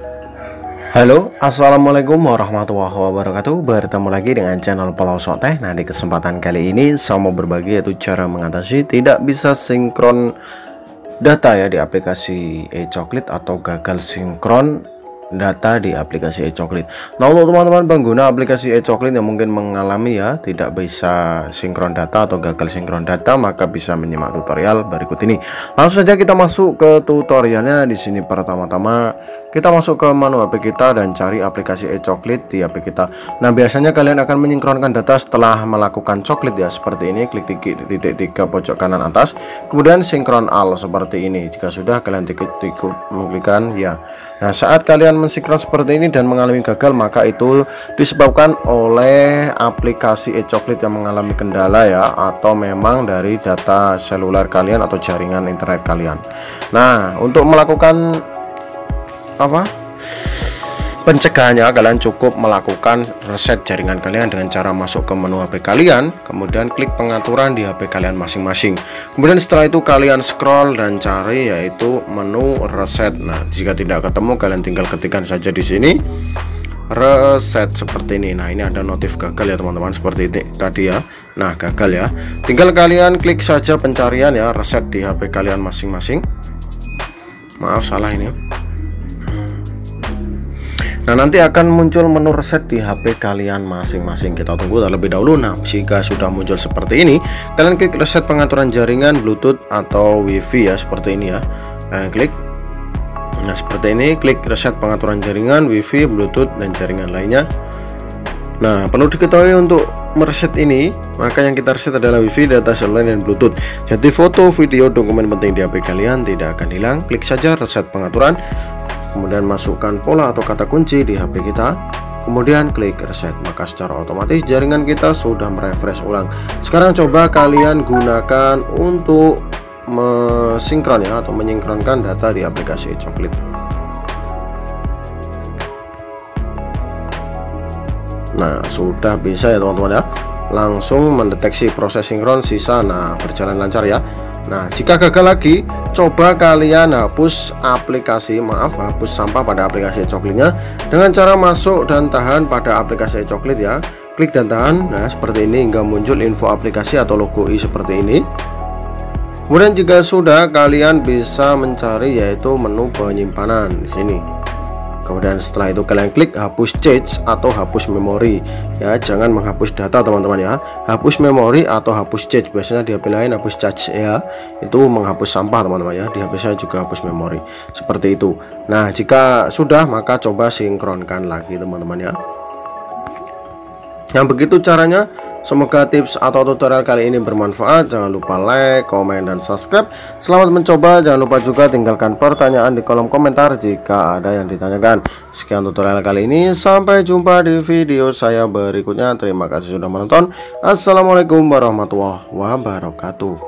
Halo, assalamualaikum warahmatullahi wabarakatuh. Bertemu lagi dengan channel Pelosok Teh. Nah, di kesempatan kali ini saya mau berbagi yaitu cara mengatasi tidak bisa sinkron data ya di aplikasi e-coklit atau gagal sinkron data di aplikasi e-coklit. Nah, untuk teman-teman pengguna aplikasi e-coklit yang mungkin mengalami ya tidak bisa sinkron data atau gagal sinkron data, maka bisa menyimak tutorial berikut ini. Langsung saja kita masuk ke tutorialnya. Di sini pertama-tama kita masuk ke menu HP kita dan cari aplikasi e-coklit di HP kita. Nah, biasanya kalian akan menyinkronkan data setelah melakukan coklit ya, seperti ini. Klik titik 3 pojok kanan atas, kemudian sinkron all seperti ini. Jika sudah, kalian klikkan ya. Nah, saat kalian mensinkron seperti ini dan mengalami gagal, maka itu disebabkan oleh aplikasi e-coklit yang mengalami kendala ya, atau memang dari data seluler kalian atau jaringan internet kalian. Nah, untuk melakukan pencegahannya, kalian cukup melakukan reset jaringan kalian dengan cara masuk ke menu HP kalian, kemudian klik pengaturan di HP kalian masing-masing. Kemudian setelah itu kalian scroll dan cari yaitu menu reset. Nah, jika tidak ketemu, kalian tinggal ketikkan saja di sini reset seperti ini. Nah, ini ada notif gagal ya teman-teman, seperti ini tadi ya. Nah, gagal ya. Tinggal kalian klik saja pencarian ya, reset di HP kalian masing-masing. Maaf, salah ini. Nah, nanti akan muncul menu reset di HP kalian masing-masing. Kita tunggu terlebih dahulu. Nah, jika sudah muncul seperti ini, kalian klik reset pengaturan jaringan Bluetooth atau WiFi ya, seperti ini ya. Kalian klik. Nah, seperti ini, klik reset pengaturan jaringan WiFi, Bluetooth dan jaringan lainnya. Nah, perlu diketahui untuk mereset ini, maka yang kita reset adalah WiFi, data seluler dan Bluetooth. Jadi foto, video, dokumen penting di HP kalian tidak akan hilang. Klik saja reset pengaturan. Kemudian masukkan pola atau kata kunci di HP kita, kemudian klik reset, maka secara otomatis jaringan kita sudah merefresh ulang. Sekarang coba kalian gunakan untuk mensinkron ya, atau menyinkronkan data di aplikasi e-coklit. Nah, sudah bisa ya teman-teman ya, langsung mendeteksi proses sinkron sisa. Nah, berjalan lancar ya. Nah, jika gagal lagi, coba kalian hapus hapus sampah pada aplikasi e-coklitnya dengan cara masuk dan tahan pada aplikasi e-coklit ya. Klik dan tahan. Nah, seperti ini hingga muncul info aplikasi atau logo i seperti ini. Kemudian jika sudah, kalian bisa mencari yaitu menu penyimpanan di sini. Kemudian setelah itu kalian klik hapus cache atau hapus memori ya, jangan menghapus data teman-teman ya. Hapus memori atau hapus cache, biasanya di HP lain hapus cache ya, itu menghapus sampah teman-teman ya. Di HP saya juga hapus memori seperti itu. Nah, jika sudah, maka coba sinkronkan lagi teman-teman ya. Yang begitu caranya. Semoga tips atau tutorial kali ini bermanfaat. Jangan lupa like, komen, dan subscribe. Selamat mencoba. Jangan lupa juga tinggalkan pertanyaan di kolom komentar jika ada yang ditanyakan. Sekian tutorial kali ini. Sampai jumpa di video saya berikutnya. Terima kasih sudah menonton. Assalamualaikum warahmatullahi wabarakatuh.